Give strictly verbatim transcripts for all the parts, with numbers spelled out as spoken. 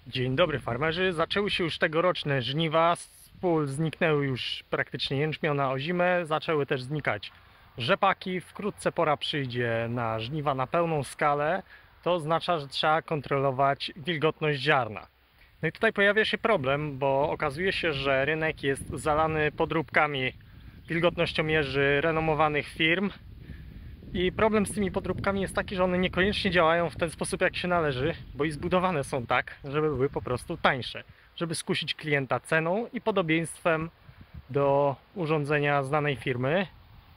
Dzień dobry farmerzy, zaczęły się już tegoroczne żniwa, z pól zniknęły już praktycznie jęczmiona ozime, zaczęły też znikać rzepaki, wkrótce pora przyjdzie na żniwa na pełną skalę, to oznacza, że trzeba kontrolować wilgotność ziarna. No i tutaj pojawia się problem, bo okazuje się, że rynek jest zalany podróbkami wilgotnościomierzy renomowanych firm. I problem z tymi podróbkami jest taki, że one niekoniecznie działają w ten sposób, jak się należy, bo i zbudowane są tak, żeby były po prostu tańsze, żeby skusić klienta ceną i podobieństwem do urządzenia znanej firmy.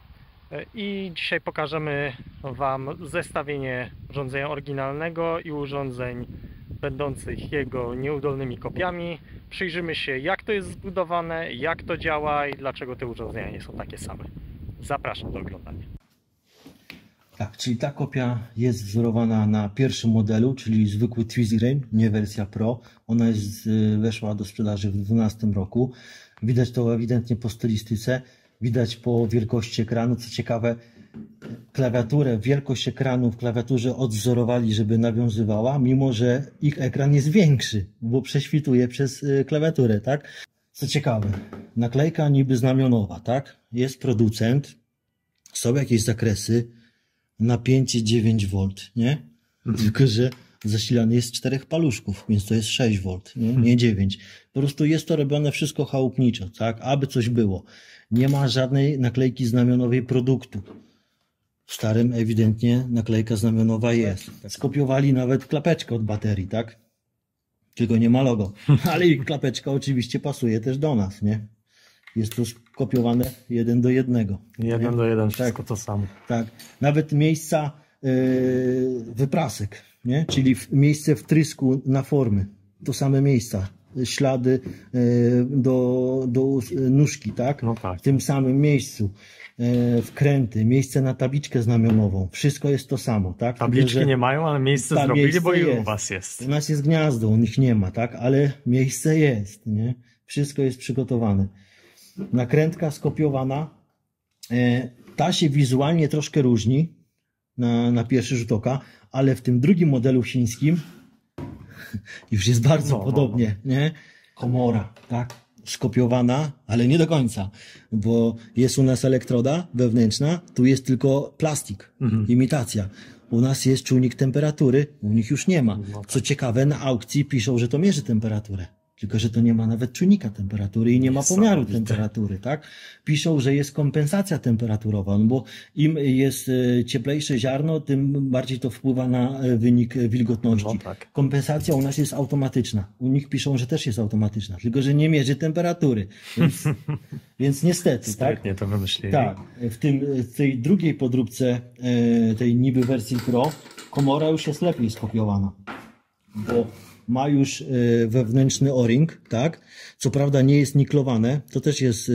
I dzisiaj pokażemy Wam zestawienie urządzenia oryginalnego i urządzeń będących jego nieudolnymi kopiami. Przyjrzymy się, jak to jest zbudowane, jak to działa i dlaczego te urządzenia nie są takie same. Zapraszam do oglądania. Tak, czyli ta kopia jest wzorowana na pierwszym modelu, czyli zwykły Twizzgrain, nie wersja Pro. Ona jest, weszła do sprzedaży w dwa tysiące dwunastym roku. Widać to ewidentnie po stylistyce, widać po wielkości ekranu. Co ciekawe, klawiaturę, wielkość ekranu w klawiaturze odwzorowali, żeby nawiązywała, mimo że ich ekran jest większy, bo prześwituje przez klawiaturę, tak? Co ciekawe, naklejka niby znamionowa, tak? Jest producent, są jakieś zakresy, napięcie dziewięć wolt, nie? Mhm. Tylko że zasilany jest z czterech paluszków, więc to jest sześć wolt, nie? Nie dziewięć. Po prostu jest to robione wszystko chałupniczo, tak? Aby coś było. Nie ma żadnej naklejki znamionowej produktu. W starym ewidentnie naklejka znamionowa jest. Skopiowali nawet klapeczkę od baterii, tak? Tylko nie ma logo. Ale i klapeczka oczywiście pasuje też do nas, nie? Jest to skopiowane jeden do jednego. Jeden nie? do jeden, wszystko tak, to samo. Tak. Nawet miejsca yy, wyprasek, nie? Czyli w, miejsce wtrysku na formy. To same miejsca. Ślady yy, do, do nóżki, tak? No tak. W tym samym miejscu. Yy, wkręty, miejsce na tabliczkę znamionową. Wszystko jest to samo, tak? Tabliczki Tylko, nie mają, ale miejsce zrobili, miejsce bo i u was jest. U nas jest gniazdo, u nich nie ma, tak? Ale miejsce jest, nie? Wszystko jest przygotowane. Nakrętka skopiowana, ta się wizualnie troszkę różni na, na pierwszy rzut oka, ale w tym drugim modelu chińskim już jest bardzo no, podobnie, no. nie? Komora, tak? Skopiowana, ale nie do końca, bo jest u nas elektroda wewnętrzna, tu jest tylko plastik, mhm. imitacja. U nas jest czujnik temperatury, u nich już nie ma. Co ciekawe, na aukcji piszą, że to mierzy temperaturę. Tylko że to nie ma nawet czujnika temperatury i nie ma pomiaru temperatury, tak? Piszą, że jest kompensacja temperaturowa, no bo im jest cieplejsze ziarno, tym bardziej to wpływa na wynik wilgotności. No tak. Kompensacja u nas jest automatyczna. U nich piszą, że też jest automatyczna, tylko że nie mierzy temperatury. Więc, więc niestety, Sprytnie tak? to wymyślili. Tak. W, tym, w tej drugiej podróbce, tej niby wersji Pro, komora już jest lepiej skopiowana. Bo ma już wewnętrzny o-ring, tak? Co prawda nie jest niklowane, to też jest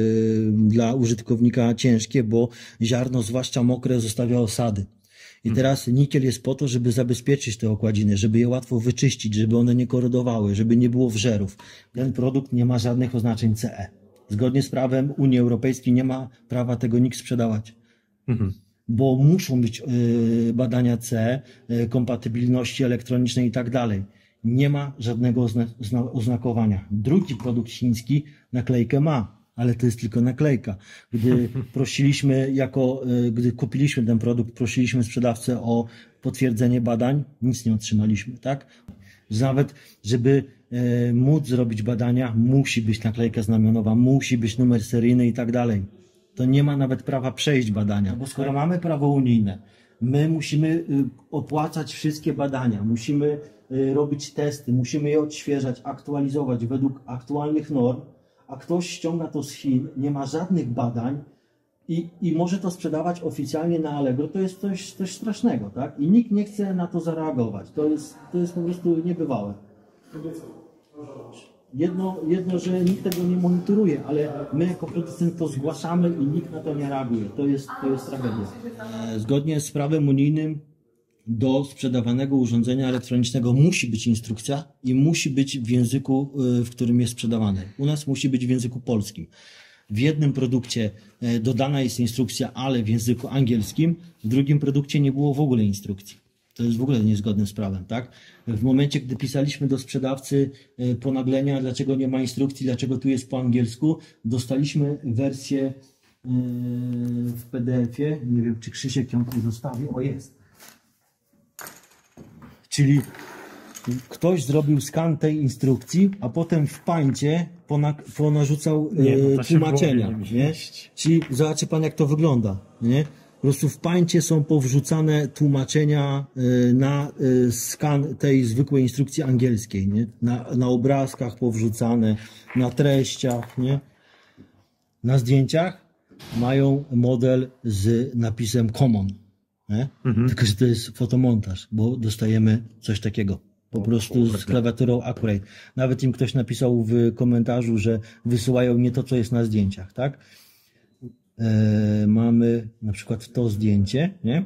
dla użytkownika ciężkie, bo ziarno, zwłaszcza mokre, zostawia osady. I teraz nikiel jest po to, żeby zabezpieczyć te okładziny, żeby je łatwo wyczyścić, żeby one nie korodowały, żeby nie było wżerów. Ten produkt nie ma żadnych oznaczeń C E. Zgodnie z prawem Unii Europejskiej nie ma prawa tego nikt sprzedawać. Mhm. Bo muszą być badania C E, kompatybilności elektronicznej i tak dalej. Nie ma żadnego oznakowania. Drugi produkt chiński naklejkę ma, ale to jest tylko naklejka. Gdy prosiliśmy, jako, gdy kupiliśmy ten produkt, prosiliśmy sprzedawcę o potwierdzenie badań, nic nie otrzymaliśmy, tak? Nawet, żeby e, móc zrobić badania, musi być naklejka znamionowa, musi być numer seryjny i tak dalej. To nie ma nawet prawa przejść badania, bo skoro mamy prawo unijne, my musimy opłacać wszystkie badania, musimy robić testy, musimy je odświeżać, aktualizować według aktualnych norm, a ktoś ściąga to z Chin, nie ma żadnych badań i, i może to sprzedawać oficjalnie na Allegro, to jest coś, coś strasznego, tak? I nikt nie chce na to zareagować. To jest, to jest po prostu niebywałe. Jedno, jedno, że nikt tego nie monitoruje, ale my jako producent to zgłaszamy i nikt na to nie reaguje. To jest, to jest tragedia. Zgodnie z prawem unijnym do sprzedawanego urządzenia elektronicznego musi być instrukcja i musi być w języku, w którym jest sprzedawane. U nas musi być w języku polskim. W jednym produkcie dodana jest instrukcja, ale w języku angielskim, w drugim produkcie nie było w ogóle instrukcji. To jest w ogóle niezgodne z prawem, tak? W momencie, gdy pisaliśmy do sprzedawcy ponaglenia, dlaczego nie ma instrukcji, dlaczego tu jest po angielsku, dostaliśmy wersję w P D F-ie. Nie wiem, czy Krzysiek ją tu zostawił. O, jest. Czyli ktoś zrobił skan tej instrukcji, a potem w pańcie ponarzucał nie, no tłumaczenia. Nie? Czyli zobaczy pan, jak to wygląda. Nie? Po prostu w pańcie są powrzucane tłumaczenia na skan tej zwykłej instrukcji angielskiej. Nie? Na, na obrazkach powrzucane, na treściach, nie? Na zdjęciach mają model z napisem Common. Nie? Mhm. Tylko że to jest fotomontaż, bo dostajemy coś takiego. Po prostu z klawiaturą Accurate. Nawet im ktoś napisał w komentarzu, że wysyłają nie to, co jest na zdjęciach, tak? E, mamy na przykład to zdjęcie, nie?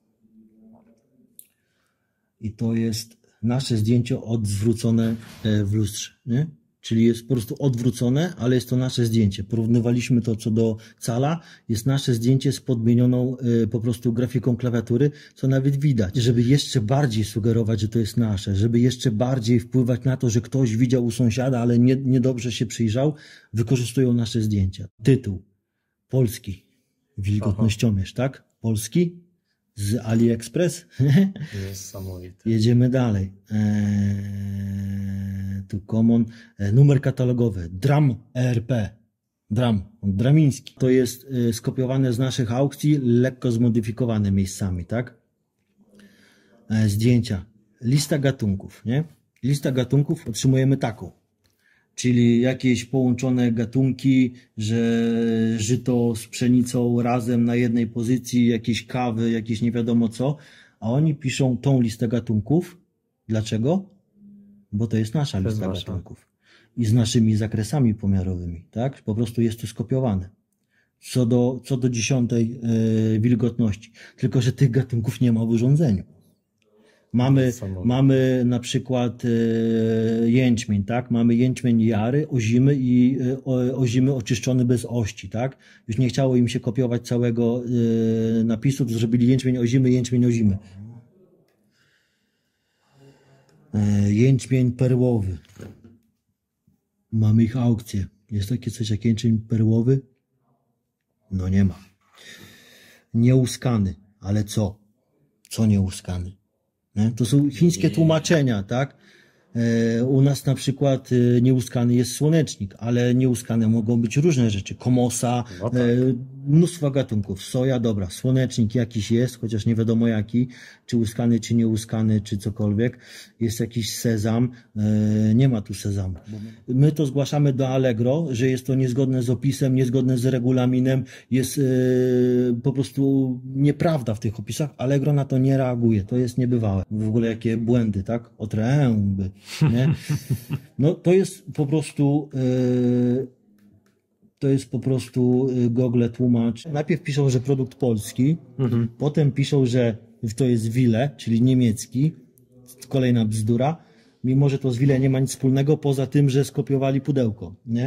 I to jest nasze zdjęcie odwrócone w lustrze, nie? Czyli jest po prostu odwrócone, ale jest to nasze zdjęcie. Porównywaliśmy to co do cala. Jest nasze zdjęcie z podmienioną y, po prostu grafiką klawiatury, co nawet widać. Żeby jeszcze bardziej sugerować, że to jest nasze, żeby jeszcze bardziej wpływać na to, że ktoś widział u sąsiada, ale nie, niedobrze się przyjrzał, wykorzystują nasze zdjęcia. Tytuł. Polski. Wilgotnościomierz, tak? Polski. Z AliExpress. Niesamowite. Jedziemy dalej. Eee, tu common. Eee, numer katalogowy. Dram E R P. Dram. Dramiński. To jest e, skopiowane z naszych aukcji, lekko zmodyfikowane miejscami, tak? E, zdjęcia. Lista gatunków, nie? Lista gatunków otrzymujemy taką. Czyli jakieś połączone gatunki, że żyto z pszenicą razem na jednej pozycji, jakieś kawy, jakieś nie wiadomo co, a oni piszą tą listę gatunków. Dlaczego? Bo to jest nasza lista gatunków. I z naszymi zakresami pomiarowymi, tak? Po prostu jest to skopiowane. Co do, co do dziesiątej yy, wilgotności. Tylko że tych gatunków nie ma w urządzeniu. Mamy, mamy na przykład e, jęczmień, tak? Mamy jęczmień jary, ozimy i e, ozimy oczyszczony bez ości, tak? Już nie chciało im się kopiować całego e, napisu, to zrobili jęczmień ozimy, jęczmień ozimy. E, jęczmień perłowy. Mamy ich aukcję. Jest takie coś jak jęczmień perłowy? No nie ma. Nieuskany. Ale co? Co nieuskany? Nie? To są chińskie tłumaczenia, tak? E, u nas na przykład e, nieuskany jest słonecznik, ale nieuskane mogą być różne rzeczy. Komosa, no tak. e, mnóstwo gatunków. Soja, dobra, słonecznik jakiś jest, chociaż nie wiadomo jaki, czy uskany, czy nieuskany, czy cokolwiek. Jest jakiś sezam, e, nie ma tu sezamu. My to zgłaszamy do Allegro, że jest to niezgodne z opisem, niezgodne z regulaminem, jest e, po prostu nieprawda w tych opisach. Allegro na to nie reaguje, to jest niebywałe. W ogóle jakie błędy, tak? Otręby. Nie? No to jest po prostu yy, to jest po prostu Google tłumacz. Najpierw piszą, że produkt polski, mhm. Potem piszą, że to jest Wille, czyli niemiecki. Kolejna bzdura. Mimo że to z Wille nie ma nic wspólnego, poza tym, że skopiowali pudełko. Nie?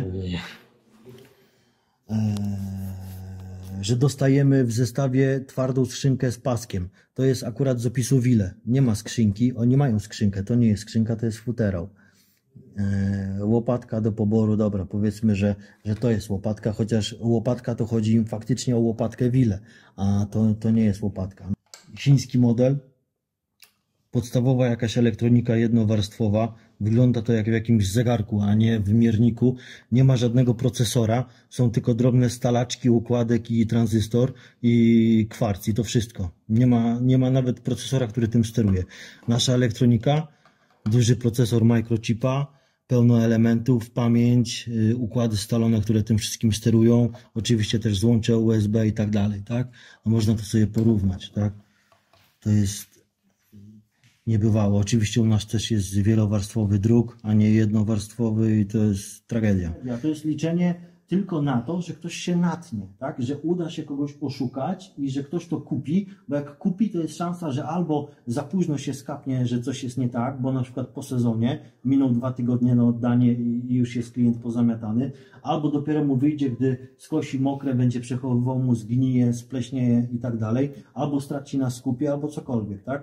Eee, że dostajemy w zestawie twardą skrzynkę z paskiem. To jest akurat z opisu Wille. Nie ma skrzynki, oni mają skrzynkę. To nie jest skrzynka, to jest futerał. Eee, łopatka do poboru, dobra, powiedzmy, że, że to jest łopatka, chociaż łopatka to chodzi im faktycznie o łopatkę Wille, a to, to nie jest łopatka. Chiński model, podstawowa jakaś elektronika jednowarstwowa, wygląda to jak w jakimś zegarku, a nie w mierniku. Nie ma żadnego procesora, są tylko drobne stalaczki, układek i tranzystor i kwarc i to wszystko. Nie ma, nie ma nawet procesora, który tym steruje. Nasza elektronika, duży procesor microchipa, pełno elementów, pamięć, yy, układy scalone, które tym wszystkim sterują, oczywiście też złącze U S B i tak dalej, tak? No można to sobie porównać, tak? To jest niebywało. Oczywiście u nas też jest wielowarstwowy druk, a nie jednowarstwowy i to jest tragedia. To jest liczenie tylko na to, że ktoś się natnie, tak? Że uda się kogoś oszukać i że ktoś to kupi, bo jak kupi, to jest szansa, że albo za późno się skapnie, że coś jest nie tak, bo na przykład po sezonie miną dwa tygodnie na oddanie i już jest klient pozamiatany, albo dopiero mu wyjdzie, gdy skosi mokre, będzie przechowywał mu, zgnije, spleśnieje i tak dalej, albo straci na skupie, albo cokolwiek, tak?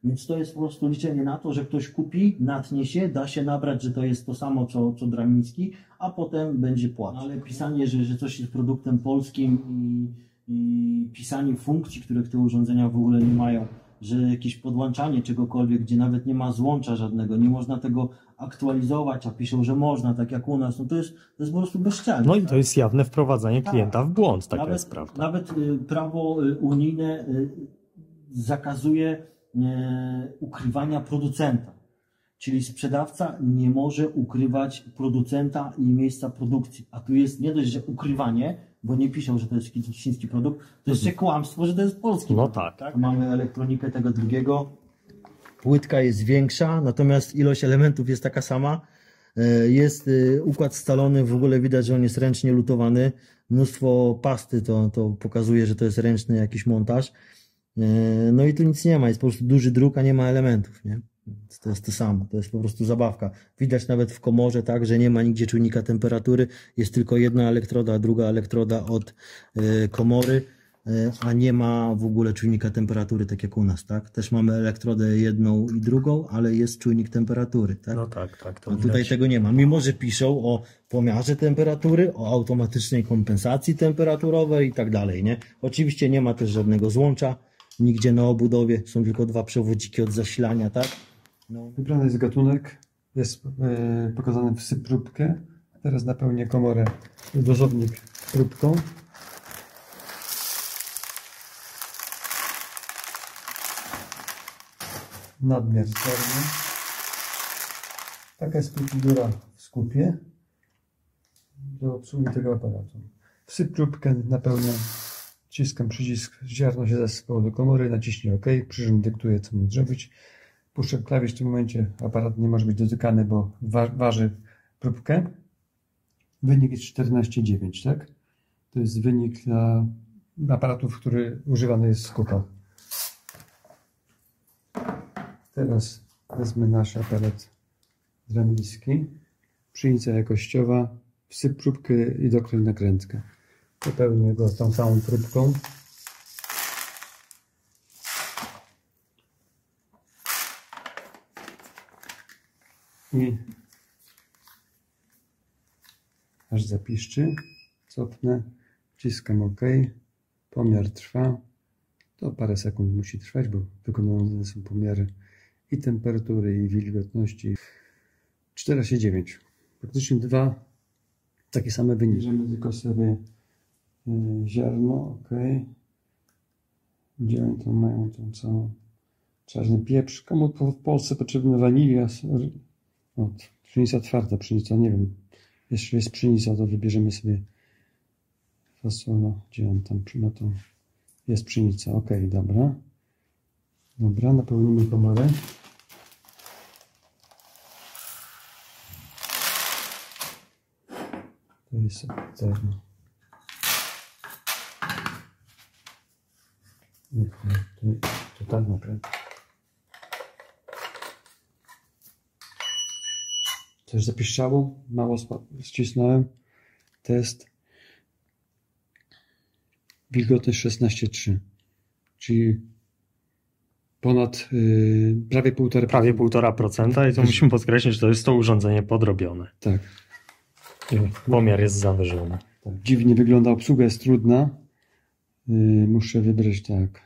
Więc to jest po prostu liczenie na to, że ktoś kupi, natnie się, da się nabrać, że to jest to samo co, co Dramiński, a potem będzie płacić. Ale pisanie, że, że coś jest produktem polskim i, i pisanie funkcji, których te urządzenia w ogóle nie mają, że jakieś podłączanie czegokolwiek, gdzie nawet nie ma złącza żadnego, nie można tego aktualizować, a piszą, że można, tak jak u nas, no to jest, to jest po prostu bezczelne. No i to jest jawne wprowadzanie klienta w błąd, taka nawet, jest prawda. Nawet y, prawo y, unijne y, zakazuje y, ukrywania producenta. Czyli sprzedawca nie może ukrywać producenta i miejsca produkcji. A tu jest nie dość, że ukrywanie, bo nie piszą, że to jest chiński produkt, to jeszcze kłamstwo, że to jest polski No produkt. tak. tak. Mamy elektronikę tego drugiego. Płytka jest większa, natomiast ilość elementów jest taka sama. Jest układ scalony, w ogóle widać, że on jest ręcznie lutowany. Mnóstwo pasty to, to pokazuje, że to jest ręczny jakiś montaż. No i tu nic nie ma, jest po prostu duży druk, a nie ma elementów, nie? To jest to samo, to jest po prostu zabawka. Widać nawet w komorze, tak, że nie ma nigdzie czujnika temperatury, jest tylko jedna elektroda, druga elektroda od y, komory, y, a nie ma w ogóle czujnika temperatury, tak jak u nas, tak? Też mamy elektrodę jedną i drugą, ale jest czujnik temperatury, tak? No tak, tak. To a tutaj widać. tego nie ma, mimo że piszą o pomiarze temperatury, o automatycznej kompensacji temperaturowej i tak dalej, nie? Oczywiście nie ma też żadnego złącza, nigdzie na obudowie, są tylko dwa przewodziki od zasilania, tak? No. Wybrany jest gatunek, jest yy, pokazany wsyp próbkę. Teraz napełnię komorę, dozownik próbką. Nadmiar czarny. Taka jest procedura w skupie do obsługi tego aparatu. Wsyp próbkę, napełniam, wciskam przycisk, ziarno się zasypało do komory, naciśnij OK, przyrząd dyktuje, co mam zrobić. Puszczam klawisz, w tym momencie aparat nie może być dotykany, bo wa waży próbkę. Wynik jest czternaście dziewięć, tak? To jest wynik dla aparatów, który używany jest w skupach. Teraz wezmę nasz aparat Dramiński. Pszenica jakościowa, wsyp próbkę i dokręć nakrętkę. Wypełnię go tą samą próbką. I aż zapiszczy, cofnę, wciskam OK, pomiar trwa, to parę sekund musi trwać, bo wykonane są pomiary i temperatury, i wilgotności. czternaście dziewięć, praktycznie dwa takie same wyniki. Bierzemy tylko sobie ziarno, OK, gdzie oni to mają tą całą czarny pieprz, komu w Polsce potrzebna wanilia. O, pszenica twarda, pszenica, nie wiem, jeśli jest pszenica, to wybierzemy sobie fasola, gdzie on tam ma to, jest pszenica, ok, dobra, dobra, napełnimy komorę, to jest zerno, nie, to, to tak naprawdę. Coś zapiszczało, mało ścisnąłem. Test. Wilgotność szesnaście przecinek trzy, czyli ponad yy, prawie półtora Prawie półtora procenta i to musimy podkreślić, że to jest to urządzenie podrobione. Tak. I pomiar jest zawyżony. Tak. Dziwnie wygląda, obsługa jest trudna. Yy, muszę wybrać tak.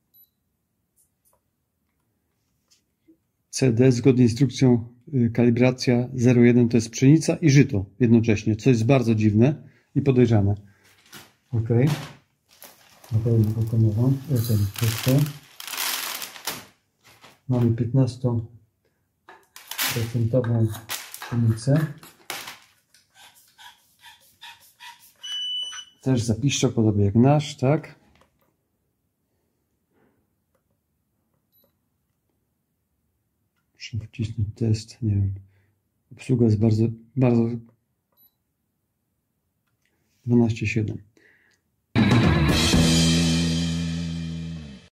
C D zgodnie z instrukcją. Kalibracja zero jeden to jest pszenica i żyto jednocześnie, co jest bardzo dziwne i podejrzane. Ok. Napełnię go komorą. Mamy piętnaście procent pszenicę. Też zapiszczę, podobnie jak nasz, tak? Muszę wcisnąć test, nie wiem. Obsługa jest bardzo, bardzo dwanaście siedem.